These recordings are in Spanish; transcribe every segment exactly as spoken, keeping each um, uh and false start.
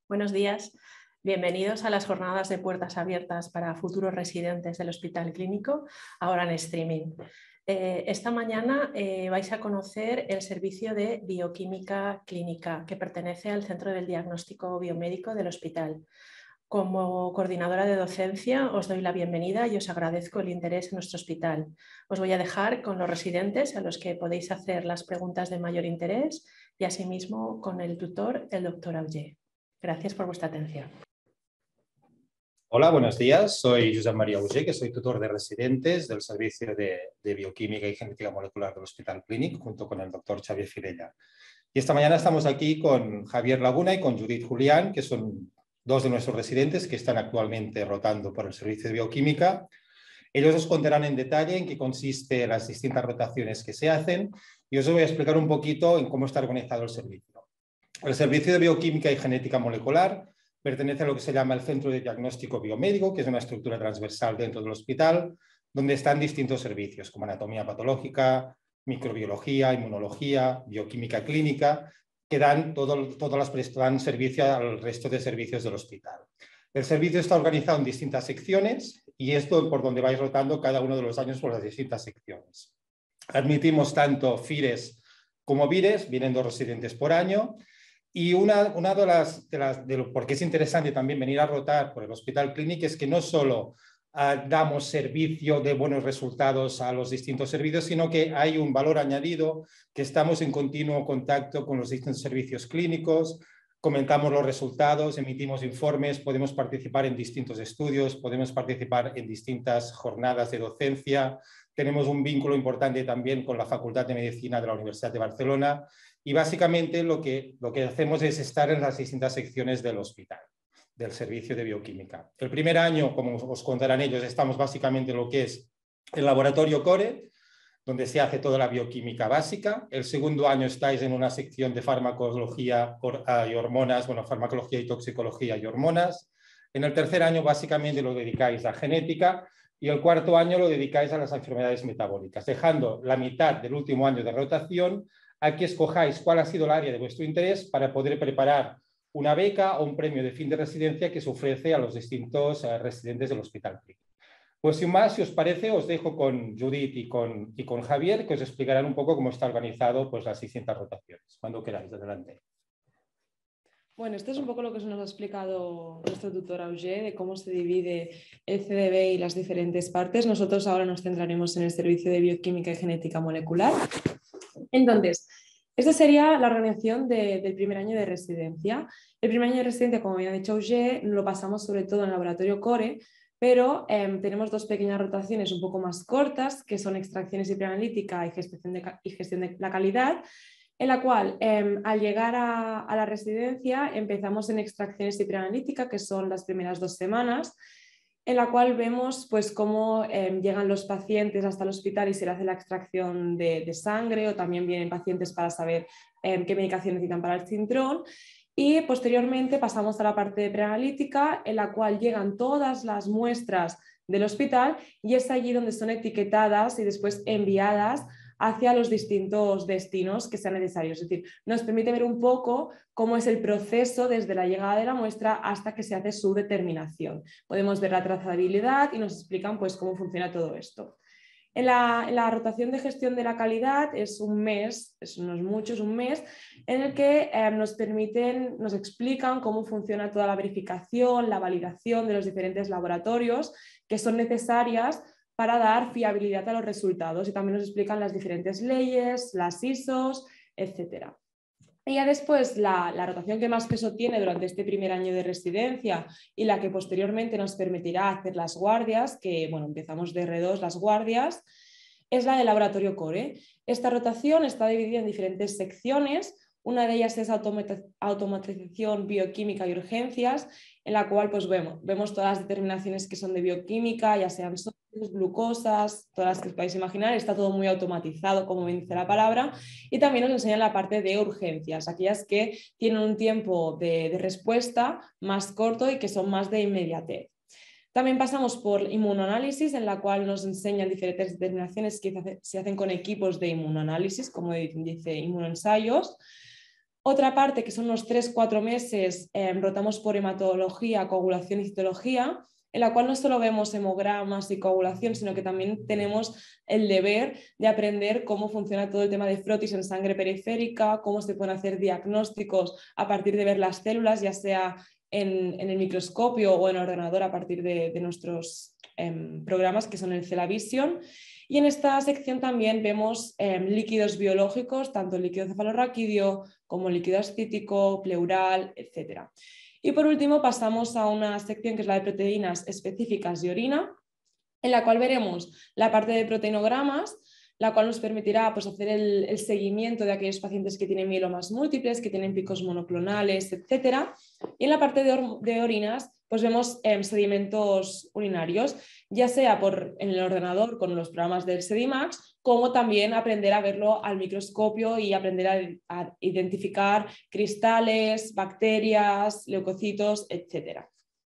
Buenos días. Bienvenidos a las jornadas de puertas abiertas para futuros residentes del Hospital Clínico, ahora en streaming. Eh, esta mañana eh, vais a conocer el servicio de bioquímica clínica que pertenece al Centro del Diagnóstico Biomédico del Hospital. Como coordinadora de docencia os doy la bienvenida y os agradezco el interés en nuestro hospital. Os voy a dejar con los residentes a los que podéis hacer las preguntas de mayor interés y asimismo con el tutor, el doctor Auger. Gracias por vuestra atención. Hola, buenos días. Soy Josep María Auger, que soy tutor de residentes del Servicio de, de Bioquímica y Genética Molecular del Hospital Clínic, junto con el doctor Xavier Firella. Y esta mañana estamos aquí con Javier Laguna y con Judith Julián, que son dos de nuestros residentes que están actualmente rotando por el Servicio de Bioquímica. Ellos os contarán en detalle en qué consiste las distintas rotaciones que se hacen y os voy a explicar un poquito en cómo está organizado el servicio. El Servicio de Bioquímica y Genética Molecular pertenece a lo que se llama el Centro de Diagnóstico Biomédico, que es una estructura transversal dentro del hospital, donde están distintos servicios como anatomía patológica, microbiología, inmunología, bioquímica clínica, que dan, todo, todas las, dan servicio al resto de servicios del hospital. El servicio está organizado en distintas secciones y esto por donde vais rotando cada uno de los años por las distintas secciones. Admitimos tanto FIRES como VIRES, vienen dos residentes por año. Y una, una de las, de las de lo, porque es interesante también venir a rotar por el Hospital Clínic es que no solo uh, damos servicio de buenos resultados a los distintos servicios, sino que hay un valor añadido, que estamos en continuo contacto con los distintos servicios clínicos, comentamos los resultados, emitimos informes, podemos participar en distintos estudios, podemos participar en distintas jornadas de docencia, tenemos un vínculo importante también con la Facultad de Medicina de la Universidad de Barcelona. Y básicamente lo que, lo que hacemos es estar en las distintas secciones del hospital, del servicio de bioquímica. El primer año, como os contarán ellos, estamos básicamente en lo que es el laboratorio CORE, donde se hace toda la bioquímica básica. El segundo año estáis en una sección de farmacología y hormonas, bueno, farmacología y toxicología y hormonas. En el tercer año básicamente lo dedicáis a genética y el cuarto año lo dedicáis a las enfermedades metabólicas, dejando la mitad del último año de rotación a que escojáis cuál ha sido el área de vuestro interés para poder preparar una beca o un premio de fin de residencia que se ofrece a los distintos uh, residentes del Hospital Clínic. Pues sin más, si os parece, os dejo con Judith y con, y con Javier, que os explicarán un poco cómo está organizado pues, las distintas rotaciones. Cuando queráis, adelante. Bueno, esto es un poco lo que nos ha explicado nuestro tutor Auger, de cómo se divide el C D B y las diferentes partes. Nosotros ahora nos centraremos en el servicio de bioquímica y genética molecular. Entonces, esta sería la organización de, del primer año de residencia. El primer año de residencia, como había dicho Auger, lo pasamos sobre todo en el laboratorio CORE, pero eh, tenemos dos pequeñas rotaciones un poco más cortas, que son extracciones y preanalítica y gestión de, y gestión de la calidad, en la cual eh, al llegar a, a la residencia empezamos en extracciones y preanalítica, que son las primeras dos semanas, en la cual vemos pues, cómo eh, llegan los pacientes hasta el hospital y se le hace la extracción de, de sangre, o también vienen pacientes para saber eh, qué medicación necesitan para el cintrón. Y posteriormente pasamos a la parte de preanalítica, en la cual llegan todas las muestras del hospital y es allí donde son etiquetadas y después enviadas hacia los distintos destinos que sean necesarios. Es decir, nos permite ver un poco cómo es el proceso desde la llegada de la muestra hasta que se hace su determinación. Podemos ver la trazabilidad y nos explican pues, cómo funciona todo esto. En la, en la rotación de gestión de la calidad es un mes, es, no es mucho, es un mes, en el que eh, nos permiten, nos explican cómo funciona toda la verificación, la validación de los diferentes laboratorios que son necesarias para dar fiabilidad a los resultados, y también nos explican las diferentes leyes, las I S Os, etcétera. Y ya después la, la rotación que más peso tiene durante este primer año de residencia y la que posteriormente nos permitirá hacer las guardias, que bueno, empezamos de R dos las guardias, es la del laboratorio CORE. Esta rotación está dividida en diferentes secciones. Una de ellas es automatización, bioquímica y urgencias, en la cual pues, vemos, vemos todas las determinaciones que son de bioquímica, ya sean sólidos, glucosas, todas las que os podéis imaginar. Está todo muy automatizado, como bien dice la palabra, y también nos enseñan la parte de urgencias, aquellas que tienen un tiempo de, de respuesta más corto y que son más de inmediatez. También pasamos por inmunoanálisis, en la cual nos enseñan diferentes determinaciones que se hacen con equipos de inmunoanálisis, como dice inmunoensayos. Otra parte, que son unos tres cuatro meses, eh, rotamos por hematología, coagulación y citología, en la cual no solo vemos hemogramas y coagulación, sino que también tenemos el deber de aprender cómo funciona todo el tema de frotis en sangre periférica, cómo se pueden hacer diagnósticos a partir de ver las células, ya sea en, en el microscopio o en ordenador a partir de, de nuestros eh, programas que son el CelaVision. Y en esta sección también vemos eh, líquidos biológicos, tanto el líquido cefalorraquídeo como el líquido ascítico, pleural, etcétera. Y por último pasamos a una sección que es la de proteínas específicas de orina, en la cual veremos la parte de proteinogramas, la cual nos permitirá pues, hacer el, el seguimiento de aquellos pacientes que tienen mielomas múltiples, que tienen picos monoclonales, etcétera. Y en la parte de, or de orinas pues vemos eh, sedimentos urinarios, ya sea por, en el ordenador con los programas del Sedimax, como también aprender a verlo al microscopio y aprender a, a identificar cristales, bacterias, leucocitos, etcétera.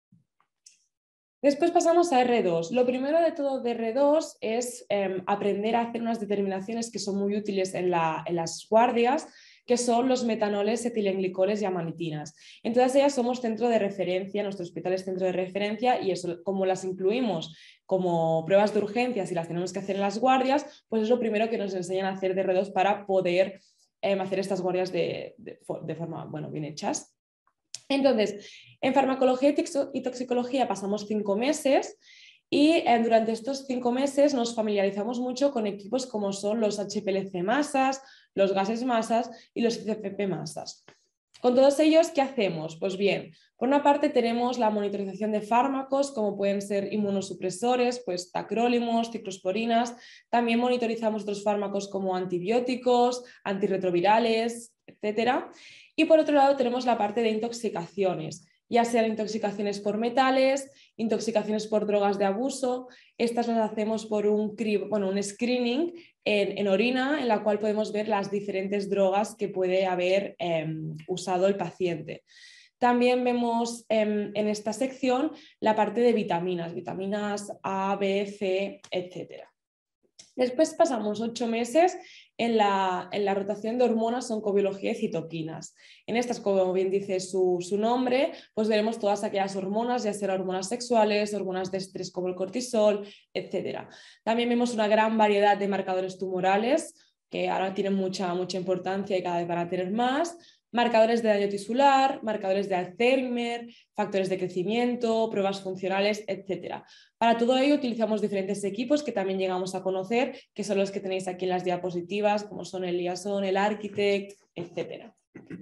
Después pasamos a erre dos. Lo primero de todo de erre dos es eh, aprender a hacer unas determinaciones que son muy útiles en, la, en las guardias, que son los metanoles, etilenglicoles y amanitinas. En todas ellas somos centro de referencia, nuestro hospital es centro de referencia y eso, como las incluimos como pruebas de urgencias y las tenemos que hacer en las guardias, pues es lo primero que nos enseñan a hacer de erre dos para poder eh, hacer estas guardias de, de, de forma bueno, bien hechas. Entonces, en farmacología y toxicología pasamos cinco meses y eh, durante estos cinco meses nos familiarizamos mucho con equipos como son los hache pe ele ce masas, los gases masas y los i ce efe pe masas. Con todos ellos, ¿qué hacemos? Pues bien, por una parte tenemos la monitorización de fármacos, como pueden ser inmunosupresores, pues tacrólimos, ciclosporinas. También monitorizamos otros fármacos como antibióticos, antirretrovirales, etcétera. Y por otro lado tenemos la parte de intoxicaciones, ya sean intoxicaciones por metales, intoxicaciones por drogas de abuso. Estas las hacemos por un, bueno, un screening en, en orina, en la cual podemos ver las diferentes drogas que puede haber eh, usado el paciente. También vemos eh, en esta sección la parte de vitaminas, vitaminas A, B, C, etcétera. Después pasamos ocho meses en la, en la rotación de hormonas, oncobiología y citoquinas. En estas, como bien dice su, su nombre, pues veremos todas aquellas hormonas, ya sean hormonas sexuales, hormonas de estrés como el cortisol, etcétera. También vemos una gran variedad de marcadores tumorales, que ahora tienen mucha, mucha importancia y cada vez van a tener más. Marcadores de daño tisular, marcadores de Alzheimer, factores de crecimiento, pruebas funcionales, etcétera. Para todo ello utilizamos diferentes equipos que también llegamos a conocer, que son los que tenéis aquí en las diapositivas, como son el Liaison, el Architect, etcétera.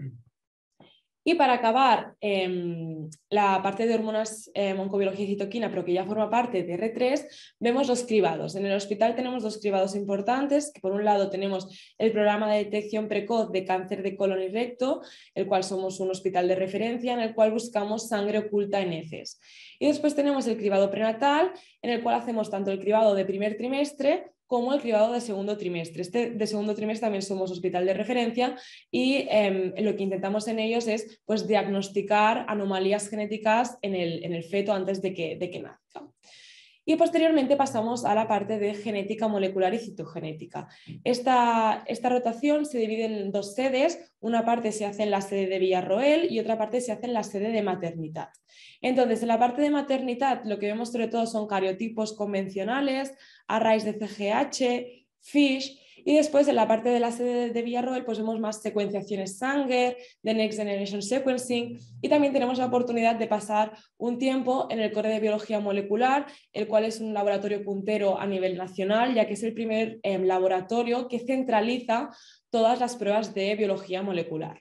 Y para acabar eh, la parte de hormonas, eh, oncobiología y citoquina, pero que ya forma parte de erre tres, vemos los cribados. En el hospital tenemos dos cribados importantes, que por un lado tenemos el programa de detección precoz de cáncer de colon y recto, el cual somos un hospital de referencia, en el cual buscamos sangre oculta en heces. Y después tenemos el cribado prenatal, en el cual hacemos tanto el cribado de primer trimestre como el cribado de segundo trimestre. Este de segundo trimestre también somos hospital de referencia y eh, lo que intentamos en ellos es pues, diagnosticar anomalías genéticas en el, en el feto antes de que, de que nazca. Y posteriormente pasamos a la parte de genética molecular y citogenética. Esta, esta rotación se divide en dos sedes, una parte se hace en la sede de Villarroel y otra parte se hace en la sede de Maternidad. Entonces, en la parte de Maternidad lo que vemos sobre todo son cariotipos convencionales, arrays de ce ge hache, FISH, y después en la parte de la sede de Villarroel pues vemos más secuenciaciones Sanger, de Next Generation Sequencing, y también tenemos la oportunidad de pasar un tiempo en el Core de Biología Molecular, el cual es un laboratorio puntero a nivel nacional, ya que es el primer eh, laboratorio que centraliza todas las pruebas de biología molecular.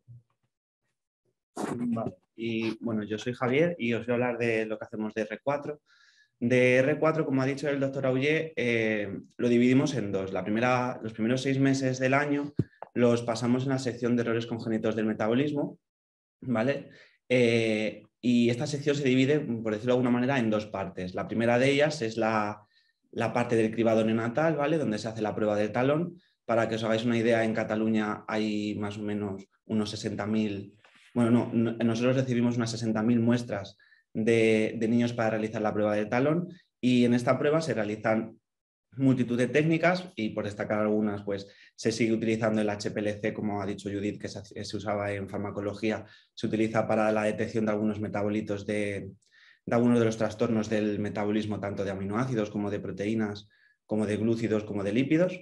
Vale. Y bueno, yo soy Javier y os voy a hablar de lo que hacemos de erre cuatro. De erre cuatro, como ha dicho el doctor Auger, eh, lo dividimos en dos. La primera, los primeros seis meses del año los pasamos en la sección de errores congénitos del metabolismo, ¿vale? Eh, y esta sección se divide, por decirlo de alguna manera, en dos partes. La primera de ellas es la, la parte del cribado neonatal, ¿vale? Donde se hace la prueba del talón. Para que os hagáis una idea, en Cataluña hay más o menos unos sesenta mil, bueno, no, no, nosotros recibimos unas sesenta mil muestras De, de niños para realizar la prueba del talón, y en esta prueba se realizan multitud de técnicas y por destacar algunas, pues se sigue utilizando el H P L C, como ha dicho Judith, que se, se usaba en farmacología, se utiliza para la detección de algunos metabolitos de, de algunos de los trastornos del metabolismo, tanto de aminoácidos como de proteínas, como de glúcidos, como de lípidos.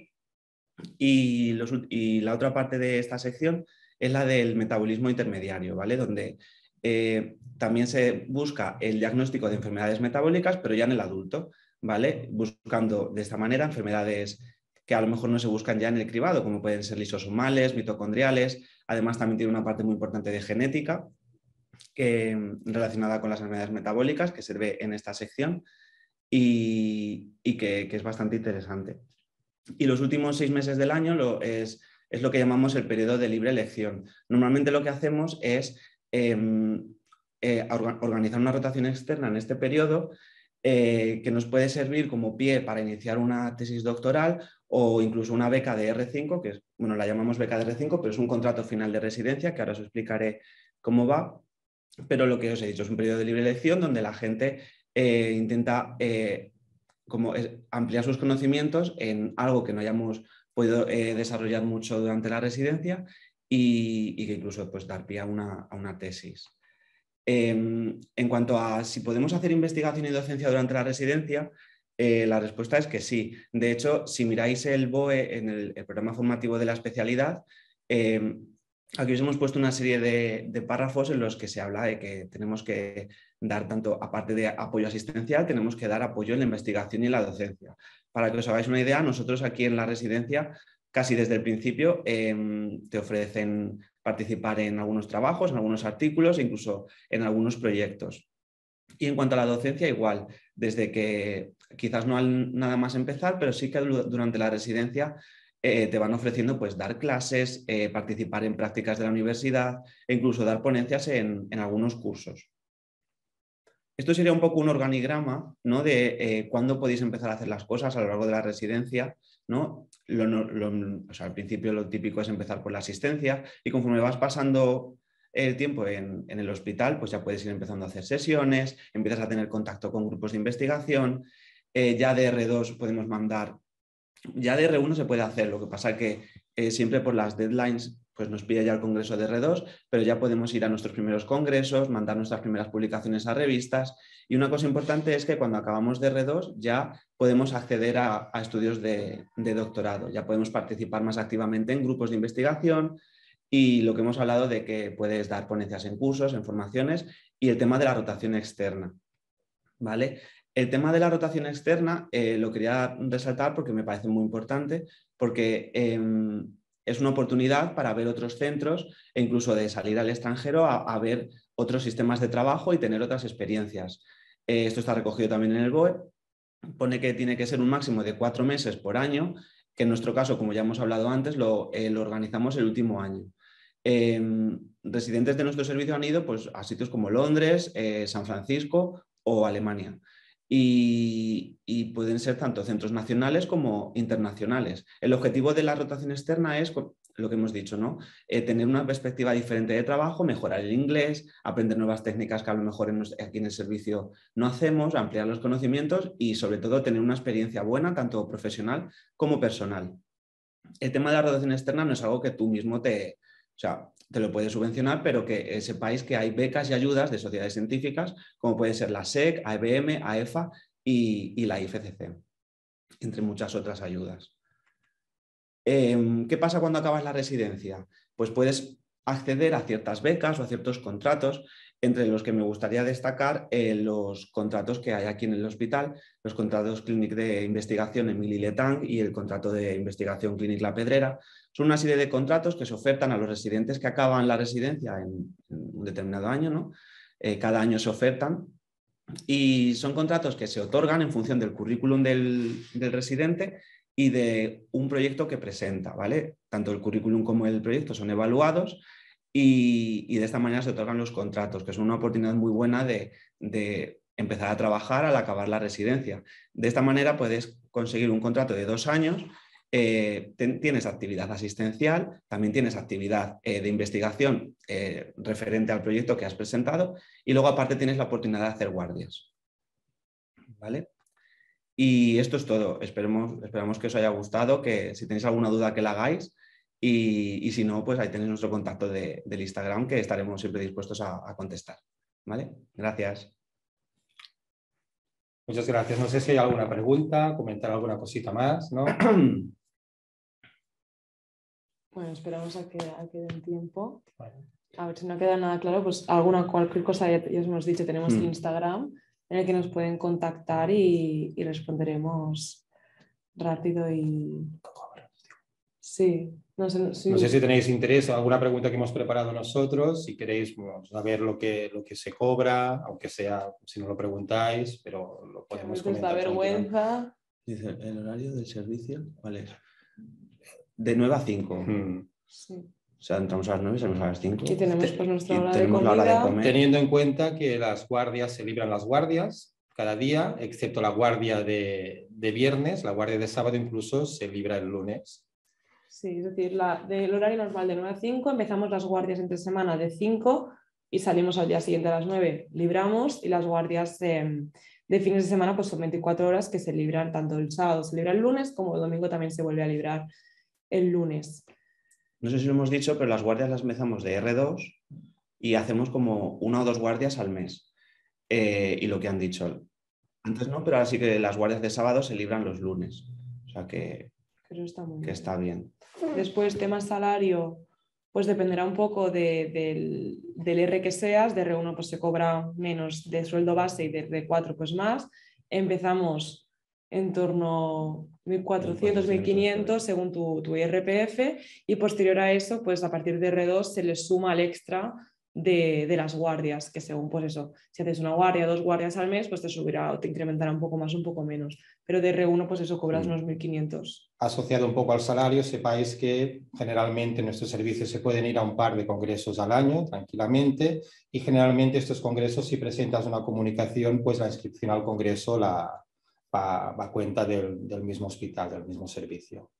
Y, los, y la otra parte de esta sección es la del metabolismo intermediario, ¿vale? Donde eh, también se busca el diagnóstico de enfermedades metabólicas, pero ya en el adulto, ¿vale? Buscando de esta manera enfermedades que a lo mejor no se buscan ya en el cribado, como pueden ser lisosomales, mitocondriales. Además, también tiene una parte muy importante de genética que, relacionada con las enfermedades metabólicas, que se ve en esta sección y, y que, que es bastante interesante. Y los últimos seis meses del año lo es, es lo que llamamos el periodo de libre elección. Normalmente lo que hacemos es eh, eh, organizar una rotación externa en este periodo eh, que nos puede servir como pie para iniciar una tesis doctoral o incluso una beca de R cinco, que es, bueno, la llamamos beca de R cinco, pero es un contrato final de residencia, que ahora os explicaré cómo va. Pero lo que os he dicho es un periodo de libre elección donde la gente eh, intenta... Eh, como es ampliar sus conocimientos en algo que no hayamos podido eh, desarrollar mucho durante la residencia y, y que incluso pues, dar pie a una, a una tesis. Eh, en cuanto a si podemos hacer investigación y docencia durante la residencia, eh, la respuesta es que sí. De hecho, si miráis el B O E en el, el programa formativo de la especialidad, eh, aquí os hemos puesto una serie de, de párrafos en los que se habla de que tenemos que dar tanto, aparte de apoyo asistencial, tenemos que dar apoyo en la investigación y en la docencia. Para que os hagáis una idea, nosotros aquí en la residencia, casi desde el principio, eh, te ofrecen participar en algunos trabajos, en algunos artículos, incluso en algunos proyectos. Y en cuanto a la docencia, igual, desde que quizás no al nada más empezar, pero sí que durante la residencia eh, te van ofreciendo pues, dar clases, eh, participar en prácticas de la universidad e incluso dar ponencias en, en algunos cursos. Esto sería un poco un organigrama, ¿no? De eh, cuándo podéis empezar a hacer las cosas a lo largo de la residencia, ¿no? Lo, lo, o sea, al principio lo típico es empezar por la asistencia y conforme vas pasando el tiempo en, en el hospital, pues ya puedes ir empezando a hacer sesiones, empiezas a tener contacto con grupos de investigación, eh, ya de R dos podemos mandar, ya de R uno se puede hacer, lo que pasa que eh, siempre por las deadlines pues nos pide ya el congreso de R dos, pero ya podemos ir a nuestros primeros congresos, mandar nuestras primeras publicaciones a revistas. Y una cosa importante es que cuando acabamos de R dos ya podemos acceder a, a estudios de, de doctorado, ya podemos participar más activamente en grupos de investigación y lo que hemos hablado de que puedes dar ponencias en cursos, en formaciones y el tema de la rotación externa, ¿vale? El tema de la rotación externa eh, lo quería resaltar porque me parece muy importante, porque eh, es una oportunidad para ver otros centros e incluso de salir al extranjero a, a ver otros sistemas de trabajo y tener otras experiencias. Eh, esto está recogido también en el B O E. Pone que tiene que ser un máximo de cuatro meses por año, que en nuestro caso, como ya hemos hablado antes, lo, eh, lo organizamos el último año. Eh, residentes de nuestro servicio han ido pues, a sitios como Londres, eh, San Francisco o Alemania. Y, y pueden ser tanto centros nacionales como internacionales. El objetivo de la rotación externa es lo que hemos dicho, ¿no? Eh, tener una perspectiva diferente de trabajo, mejorar el inglés, aprender nuevas técnicas que a lo mejor en, aquí en el servicio no hacemos, ampliar los conocimientos y sobre todo tener una experiencia buena, tanto profesional como personal. El tema de la rotación externa no es algo que tú mismo te... O sea, te lo puedes subvencionar, pero que eh, sepáis que hay becas y ayudas de sociedades científicas, como puede ser la S E C, A E B M, A E F A y, y la I F C C, entre muchas otras ayudas. Eh, ¿Qué pasa cuando acabas la residencia? Pues puedes acceder a ciertas becas o a ciertos contratos, entre los que me gustaría destacar eh, los contratos que hay aquí en el hospital, los contratos Clínic de Investigación Emili Letang y el contrato de Investigación Clínic La Pedrera. Son una serie de contratos que se ofertan a los residentes que acaban la residencia en, en un determinado año, ¿no? Eh, cada año se ofertan y son contratos que se otorgan en función del currículum del, del residente y de un proyecto que presenta, ¿vale? Tanto el currículum como el proyecto son evaluados y, y de esta manera se otorgan los contratos, que son una oportunidad muy buena de, de empezar a trabajar al acabar la residencia. De esta manera puedes conseguir un contrato de dos años, eh, ten, tienes actividad asistencial, también tienes actividad eh, de investigación eh, referente al proyecto que has presentado y luego aparte tienes la oportunidad de hacer guardias, ¿vale? Y esto es todo. Esperemos, esperamos que os haya gustado, que si tenéis alguna duda que la hagáis y, y si no, pues ahí tenéis nuestro contacto de, del Instagram que estaremos siempre dispuestos a, a contestar. ¿Vale? Gracias. Muchas gracias. No sé si hay alguna pregunta, comentar alguna cosita más, ¿no? Bueno, esperamos a que, a que den tiempo. Vale. A ver si no queda nada claro, pues alguna, cualquier cosa ya, ya os hemos dicho, tenemos Mm. el Instagram en el que nos pueden contactar y, y responderemos rápido y... Sí, no sé, sí. No sé si tenéis interés o alguna pregunta que hemos preparado nosotros, si queréis bueno, saber lo que, lo que se cobra, aunque sea si no lo preguntáis, pero lo Que a podemos veces da comentar tranquilamente. vergüenza. Dice, ¿el horario del servicio cuál es? De nueve a cinco. Mm. Sí. O sea, entramos a las nueve y salimos a las cinco. Y tenemos pues nuestra Y hora de tenemos la hora de comida. comer. Teniendo en cuenta que las guardias se libran las guardias cada día, excepto la guardia de, de viernes, la guardia de sábado incluso se libra el lunes. Sí, es decir, la, del horario normal de nueve a cinco, empezamos las guardias entre semana de cinco y salimos al día siguiente a las nueve, libramos, y las guardias eh, de fines de semana pues son veinticuatro horas que se libran, tanto el sábado se libra el lunes como el domingo también se vuelve a librar el lunes. No sé si lo hemos dicho, pero las guardias las empezamos de erre dos y hacemos como una o dos guardias al mes. Eh, y lo que han dicho, antes no, pero ahora sí que las guardias de sábado se libran los lunes. O sea que, Eso está muy que bien. está bien. Después, tema salario, pues dependerá un poco de, del, del erre que seas. De erre uno pues se cobra menos de sueldo base y de erre cuatro pues más. Empezamos en torno a mil cuatrocientos, mil quinientos según tu, tu i erre pe efe, y posterior a eso, pues a partir de erre dos se les suma el extra de, de las guardias, que según pues eso, si haces una guardia, dos guardias al mes, pues te subirá o te incrementará un poco más, un poco menos. Pero de erre uno pues eso cobras Mm. unos mil quinientos. Asociado un poco al salario, sepáis que generalmente en nuestros servicios se pueden ir a un par de congresos al año tranquilamente, y generalmente estos congresos, si presentas una comunicación, pues la inscripción al congreso la, va, va a cuenta del, del mismo hospital, del mismo servicio.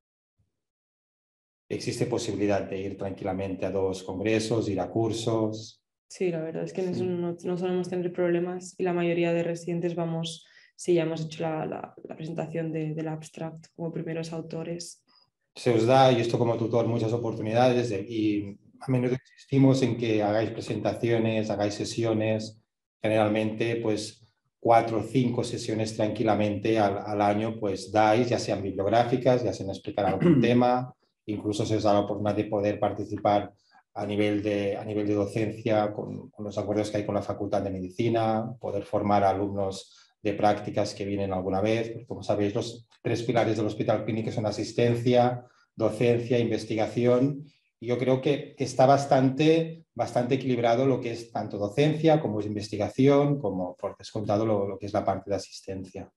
Existe posibilidad de ir tranquilamente a dos congresos, ir a cursos. Sí, la verdad es que en eso Sí. no, no solemos tener problemas, y la mayoría de residentes vamos, sí, ya hemos hecho la, la, la presentación de, del abstract como primeros autores. Se os da, y esto como tutor, muchas oportunidades de, y a menudo insistimos en que hagáis presentaciones, hagáis sesiones, generalmente pues cuatro o cinco sesiones tranquilamente al, al año pues dais, ya sean bibliográficas, ya sean explicar algún tema, incluso se os da la oportunidad de poder participar a nivel de, a nivel de docencia con, con los acuerdos que hay con la Facultad de Medicina, poder formar a alumnos de prácticas que vienen alguna vez. Pues, como sabéis, los tres pilares del Hospital Clínico son asistencia, docencia, investigación. Y yo creo que, que está bastante, bastante equilibrado lo que es tanto docencia como es investigación, como por descontado lo, lo que es la parte de asistencia.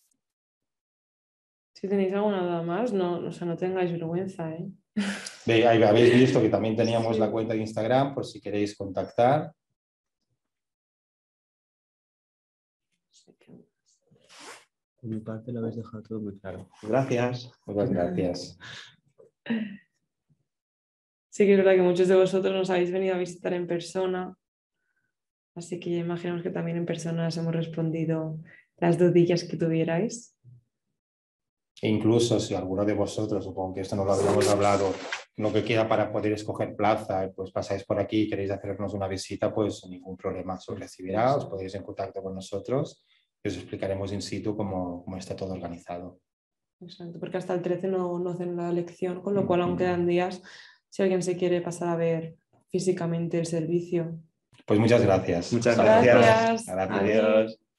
Si tenéis alguna duda más, no, o sea, no tengáis vergüenza, ¿eh? Ve, ahí habéis visto que también teníamos Sí. la cuenta de Instagram por si queréis contactar. Por mi parte lo habéis dejado todo muy claro. Gracias. Muchas gracias. Sí que es verdad que muchos de vosotros nos habéis venido a visitar en persona, así que ya imaginamos que también en persona os hemos respondido las dudillas que tuvierais. E incluso si alguno de vosotros, supongo que esto no lo habíamos hablado, lo que queda para poder escoger plaza, pues pasáis por aquí y queréis hacernos una visita, pues ningún problema se os recibirá, os podéis en contacto con nosotros y os explicaremos in situ cómo, cómo está todo organizado. Exacto, porque hasta el trece no, no hacen la lección, con lo cual aún quedan días si alguien se quiere pasar a ver físicamente el servicio. Pues muchas gracias. Muchas Saludos. gracias. Gracias. Gracias. Adiós.